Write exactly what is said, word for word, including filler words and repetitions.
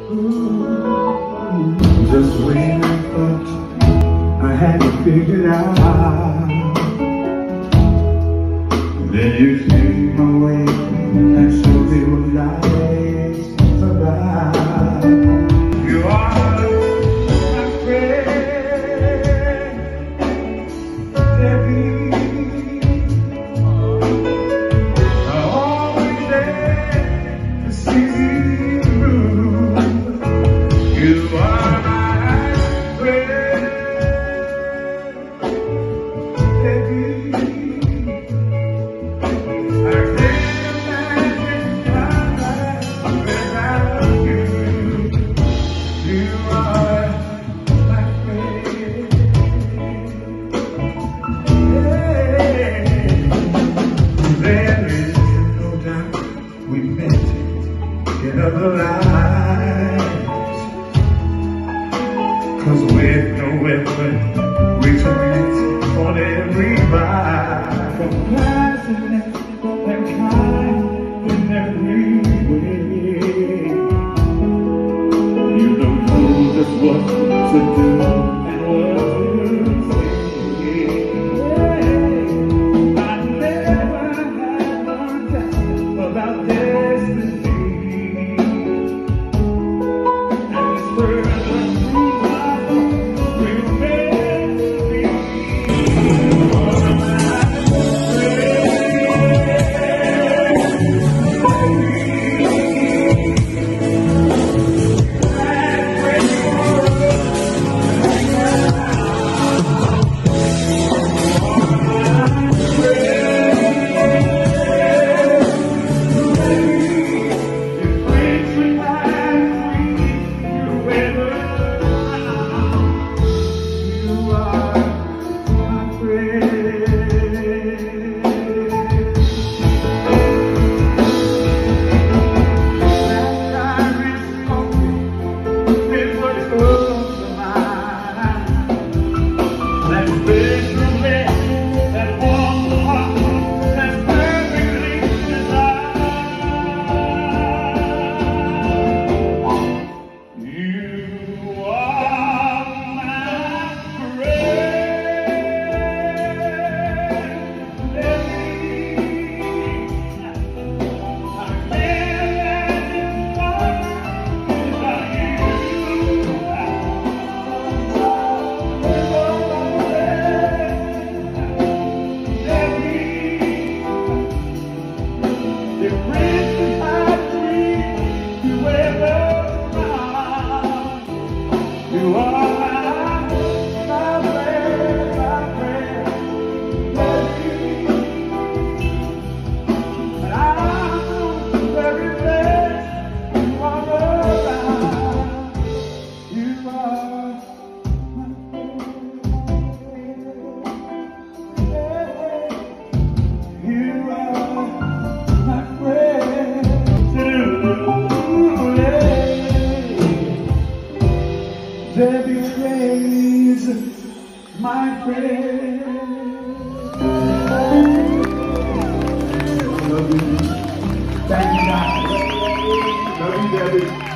Just when I thought I had it figured out, then you came my way and showed me what life's about. You are my friend, Debbie. I'm always there to see you through. You are my friend, Debbie. I can't imagine my life without you. You are my friend. Yeah. There is no doubt we met in other lives, 'cause with no weapon we commit on every vibe. Compassionate and kind in every way. You don't know just what to do and what to say. I never had a doubt about destiny, and this further through life will make me. You are my, my friend, my friend, Debbie. And I'm very blessed you are around. You are my friend. You are my friend. Debbie Creagh, my friend. Love you. Thank you, guys. Love you, Debbie.